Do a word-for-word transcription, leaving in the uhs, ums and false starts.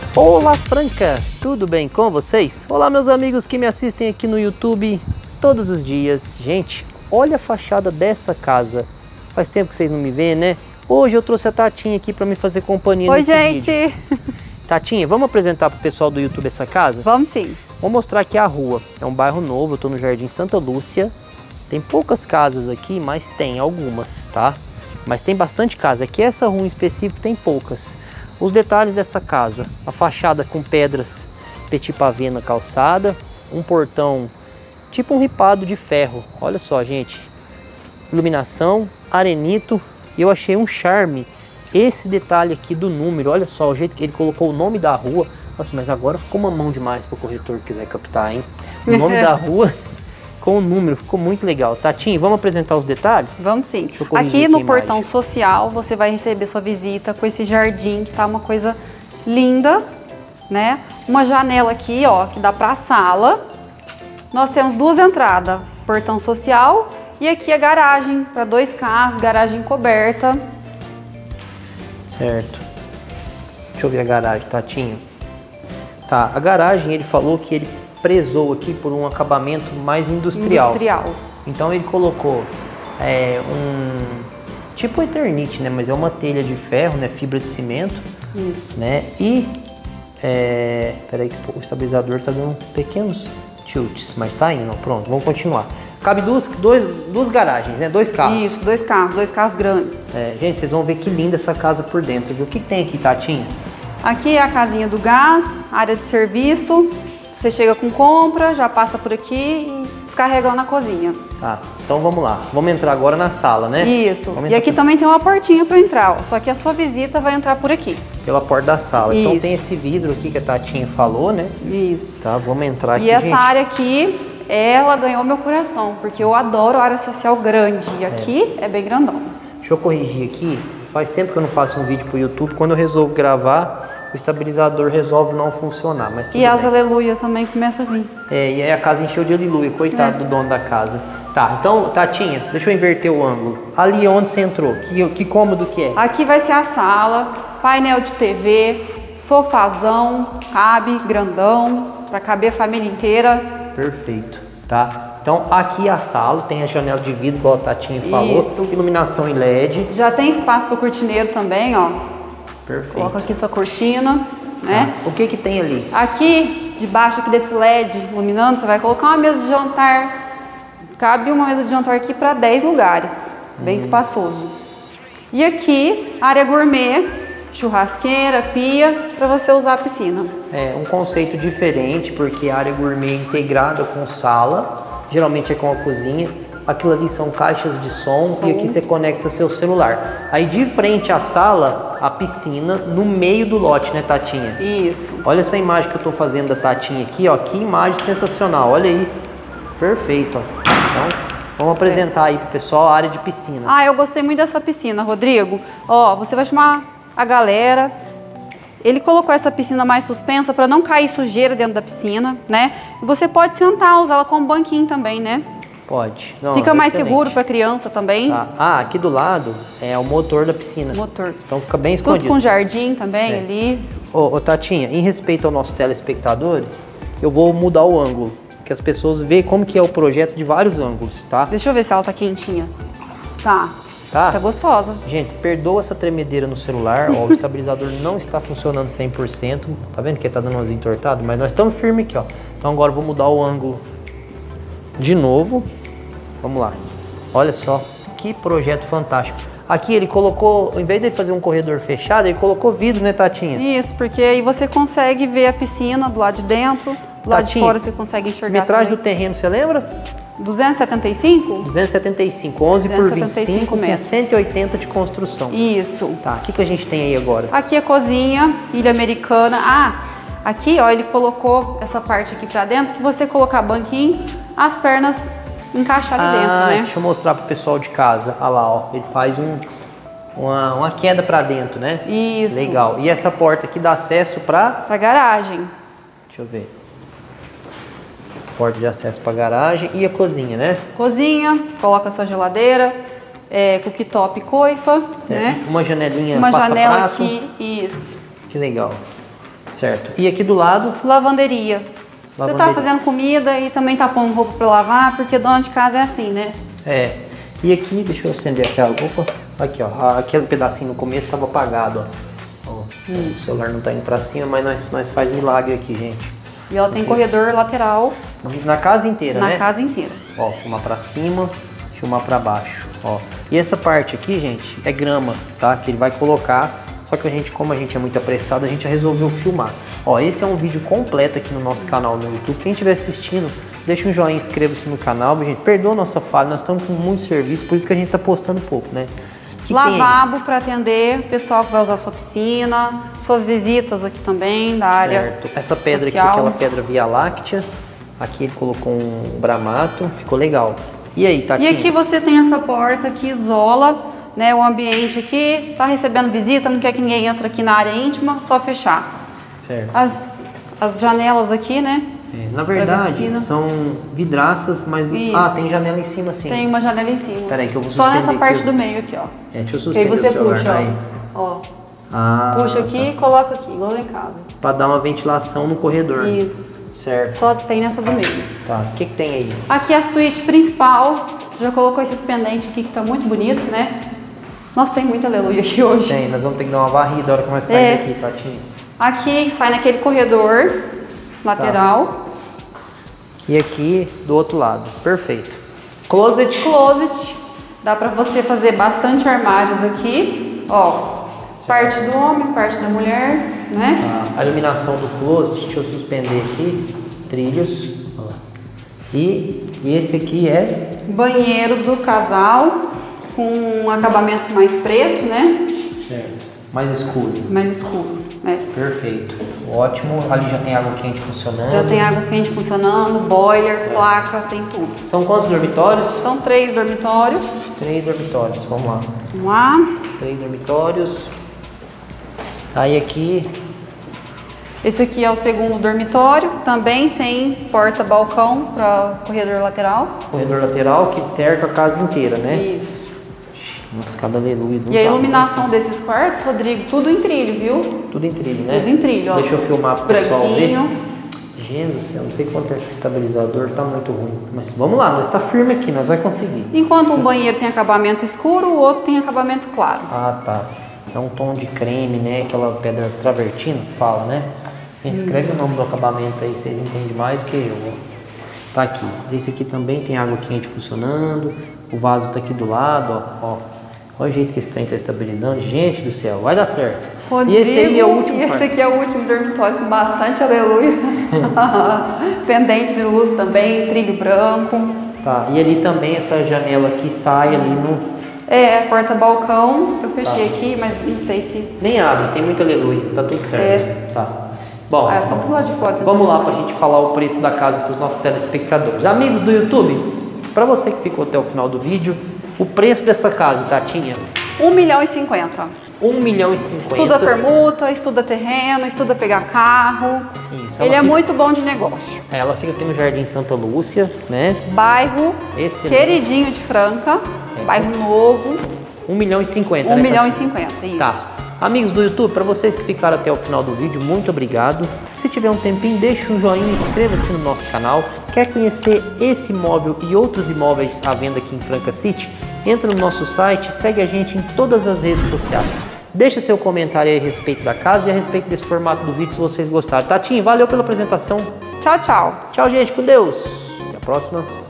Olá Franca, tudo bem com vocês? Olá meus amigos que me assistem aqui no YouTube todos os dias. Gente, olha a fachada dessa casa. Faz tempo que vocês não me veem, né? Hoje eu trouxe a Tatinha aqui para me fazer companhia Oi, nesse gente. vídeo. Tatinha, vamos apresentar para o pessoal do YouTube essa casa? Vamos sim. Vou mostrar aqui a rua. É um bairro novo, eu tô no Jardim Santa Lúcia. Tem poucas casas aqui, mas tem algumas, tá? Mas tem bastante casa. Aqui essa rua em específico tem poucas. Os detalhes dessa casa: a fachada com pedras petit pavé na calçada, um portão tipo um ripado de ferro. Olha só, gente. Iluminação, arenito. E eu achei um charme esse detalhe aqui do número. Olha só o jeito que ele colocou o nome da rua. Nossa, mas agora ficou mamão demais para o corretor que quiser captar, hein? O nome da rua com o número, ficou muito legal. Tatinha, vamos apresentar os detalhes? Vamos sim. Deixa eu corrigir aqui aqui no a portão imagem. social você vai receber sua visita com esse jardim que tá uma coisa linda, né? Uma janela aqui, ó, que dá para a sala. Nós temos duas entradas, portão social e aqui a garagem para dois carros, garagem coberta. Certo. Deixa eu ver a garagem, Tatinha. Tá, a garagem ele falou que ele prezou aqui por um acabamento mais industrial. Industrial. Então ele colocou é, um tipo Eternit, né? Mas é uma telha de ferro, né? Fibra de cimento. Isso. Né? E é, peraí que o estabilizador tá dando pequenos tilts, mas tá indo. Pronto, vamos continuar. Cabe duas, dois, duas garagens, né? Dois carros. Isso, dois carros, dois carros grandes. É, gente, vocês vão ver que linda essa casa por dentro, viu? O que, que tem aqui, Tatinha? Aqui é a casinha do gás, área de serviço. Você chega com compra, já passa por aqui e descarrega lá na cozinha. Tá, então vamos lá. Vamos entrar agora na sala, né? Isso. Vamos E aqui por... também tem uma portinha para entrar, ó. Só que a sua visita vai entrar por aqui. Pela porta da sala. Isso. Então tem esse vidro aqui que a Tatinha falou, né? Isso. Tá, vamos entrar aqui, E essa gente. área aqui, ela ganhou meu coração, porque eu adoro área social grande. E aqui é, é bem grandão. Deixa eu corrigir aqui. Faz tempo que eu não faço um vídeo pro YouTube. Quando eu resolvo gravar, o estabilizador resolve não funcionar, mas tudo E as bem. aleluia também começa a vir. É, e aí a casa encheu de aleluia, coitado É. do dono da casa. Tá, então, Tatinha, deixa eu inverter o ângulo. Ali onde você entrou, que, que cômodo que é? Aqui vai ser a sala, painel de T V, sofazão, cabe, grandão, para caber a família inteira. Perfeito, tá? Então, aqui a sala, tem a janela de vidro, igual a Tatinha falou. Isso. Iluminação em L E D. Já tem espaço para o cortineiro também, ó. Perfeito. Coloca aqui sua cortina, né? Tá. O que que tem ali? Aqui, debaixo aqui desse L E D iluminando, você vai colocar uma mesa de jantar. Cabe uma mesa de jantar aqui para dez lugares, bem Hum. espaçoso. E aqui, área gourmet, churrasqueira, pia, para você usar a piscina. É um conceito diferente, porque a área gourmet é integrada com sala, geralmente é com a cozinha. Aquilo ali são caixas de som, Som. e aqui você conecta seu celular. Aí de frente à sala, a piscina, no meio do lote, né, Tatinha? Isso. Olha essa imagem que eu tô fazendo da Tatinha aqui, ó. Que imagem sensacional, olha aí. Perfeito, ó. Então, vamos apresentar aí pro pessoal a área de piscina. Ah, eu gostei muito dessa piscina, Rodrigo. Ó, você vai chamar a galera. Ele colocou essa piscina mais suspensa para não cair sujeira dentro da piscina, né? E você pode sentar, usar ela como banquinho também, né? Pode. Não, Fica mais excelente. seguro para criança também. Tá. Ah, aqui do lado é o motor da piscina. Motor. Então fica bem Tudo escondido. com jardim também É. ali. Ô, ô, Tatinha, em respeito aos nossos telespectadores, eu vou mudar o ângulo, que as pessoas veem como que é o projeto de vários ângulos, tá? Deixa eu ver se ela tá quentinha. Tá. Tá? Tá gostosa. Gente, perdoa essa tremedeira no celular, ó, o estabilizador não está funcionando cem por cento, tá vendo que ele tá dando umas entortadas? Mas nós estamos firmes aqui, ó. Então agora eu vou mudar o ângulo de novo. Vamos lá. Olha só, que projeto fantástico. Aqui ele colocou, ao invés de ele fazer um corredor fechado, ele colocou vidro, né, Tatinha? Isso, porque aí você consegue ver a piscina do lado de dentro, do lado de Tatinha, fora você consegue enxergar Metragem do também. terreno, você lembra? duzentos e setenta e cinco? duzentos e setenta e cinco, onze por vinte e cinco, com metros. cento e oitenta de construção. Isso. Tá, o que, que a gente tem aí agora? Aqui a cozinha, ilha americana. Ah, aqui ó, ele colocou essa parte aqui pra dentro, que você colocar banquinho, as pernas encaixar ali ah, dentro, né? Deixa eu mostrar pro pessoal de casa. Olha lá, ó, ele faz um, uma, uma queda pra dentro, né? Isso. Legal. E essa porta aqui dá acesso pra... Pra garagem. Deixa eu ver. Porta de acesso pra garagem e a cozinha, né? Cozinha, coloca a sua geladeira, é, cooktop e coifa, É, né? uma janelinha Uma janela passa-prato. aqui, isso. Que legal. Certo. E aqui do lado? Lavanderia. Lavanderia. Você tá fazendo comida e também tá pondo roupa pra lavar, porque dona de casa é assim, né? É. E aqui, deixa eu acender aqui a roupa. Aqui, ó. Aquele pedacinho no começo estava apagado, ó. ó hum. O celular não tá indo pra cima, mas nós, nós faz milagre aqui, gente. E ela tem Você... corredor lateral. Na casa inteira, na né? Na casa inteira. Ó, filmar pra cima, filmar pra baixo, ó. E essa parte aqui, gente, é grama, tá? Que ele vai colocar, só que a gente, como a gente é muito apressado, a gente já resolveu filmar. Ó, esse é um vídeo completo aqui no nosso canal no YouTube. Quem estiver assistindo, deixa um joinha, inscreva-se no canal. Gente, perdoa a nossa falha, nós estamos com muito serviço, por isso que a gente tá postando pouco, né? Que lavabo para atender o pessoal que vai usar a sua piscina, suas visitas aqui também, da área certo. Essa pedra social. aqui, aquela pedra Via Láctea. Aqui ele colocou um bramato, ficou legal. E aí, tá aqui? E aqui você tem essa porta que isola, né, o ambiente aqui, tá recebendo visita, não quer que ninguém entre aqui na área íntima, só fechar. Certo. As, as janelas aqui, né? É, na verdade, são vidraças, mas... Isso. Ah, tem janela em cima, sim. Tem uma janela em cima. Peraí que eu vou só suspender. Só nessa parte eu... do meio aqui, ó. É, deixa eu suspender aí você o celular, puxa, aí. ó. ó. Ah, puxa aqui e tá. coloca aqui, igual lá em casa. Pra dar uma ventilação no corredor. Isso. Certo. Só tem nessa do meio. Tá, o que que tem aí? Aqui é a suíte principal. Já colocou esses pendentes aqui que tá muito bonito, né? Nossa, tem muita aleluia aqui hoje. Tem, nós vamos ter que dar uma varrida na hora que nós sair é. daqui, Tatinha. Aqui sai naquele corredor lateral. Tá. E aqui do outro lado. Perfeito. Closet. Closet. Dá pra você fazer bastante armários aqui. Ó, certo. Parte do homem, parte da mulher, né? Tá. A iluminação do closet, deixa eu suspender aqui. Trilhos. Ó. E, e esse aqui é? Banheiro do casal, com um acabamento mais preto, né? Certo. Mais escuro. Mais escuro, né? Perfeito. Ótimo. Ali já tem água quente funcionando. Já tem água quente funcionando, boiler, é. placa, tem tudo. São quantos dormitórios? São três dormitórios. Três dormitórios, vamos lá. Vamos lá. Três dormitórios. Aí aqui... Esse aqui é o segundo dormitório, também tem porta-balcão para corredor lateral. Corredor lateral que cerca a casa inteira, né? Isso. Nossa, cada aleluia. E a iluminação muito. desses quartos, Rodrigo, tudo em trilho, viu? Tudo em trilho, né? Tudo em trilho, ó. Deixa eu filmar para o pessoal ver. Branquinho. Gente do céu, não sei quanto é esse estabilizador, tá muito ruim. Mas vamos lá, nós tá firme aqui, nós vai conseguir. Enquanto um banheiro tem acabamento escuro, o outro tem acabamento claro. Ah, tá. É um tom de creme, né? Aquela pedra travertino, fala, né? A gente escreve Isso. o nome do acabamento aí, vocês entendem mais do que eu. Tá aqui. Esse aqui também tem água quente funcionando. O vaso tá aqui do lado, ó. ó. Olha o jeito que esse trem tá estabilizando. Gente do céu, vai dar certo. Rodrigo, e esse aí é o último E esse quarto. aqui é o último dormitório com bastante aleluia. Pendente de luz também, trilho branco. Tá, e ali também essa janela que sai ali no... É, porta-balcão. Eu fechei tá. aqui, mas não sei se... Nem abre, tem muito aleluia, tá tudo certo. É. Tá. Bom, ah, são tudo lá de fora. Vamos lá pra gente falar o preço da casa para os nossos telespectadores. Amigos do YouTube, para você que ficou até o final do vídeo, o preço dessa casa, Tatinha? Um milhão e cinquenta. Um milhão e cinquenta. Estuda permuta, estuda terreno, estuda pegar carro. Isso. Ele é fica... muito bom de negócio. Ela fica aqui no Jardim Santa Lúcia, né? Bairro Excelente. queridinho de Franca, é. Bairro novo. Um milhão e cinquenta, Um né, milhão Tatinha? e cinquenta, isso. Tá. Amigos do YouTube, para vocês que ficaram até o final do vídeo, muito obrigado. Se tiver um tempinho, deixe um joinha e inscreva-se no nosso canal. Quer conhecer esse imóvel e outros imóveis à venda aqui em Franca City? Entra no nosso site, segue a gente em todas as redes sociais. Deixa seu comentário aí a respeito da casa e a respeito desse formato do vídeo se vocês gostaram. Tatinha, valeu pela apresentação. Tchau, tchau. Tchau, gente, com Deus. Até a próxima.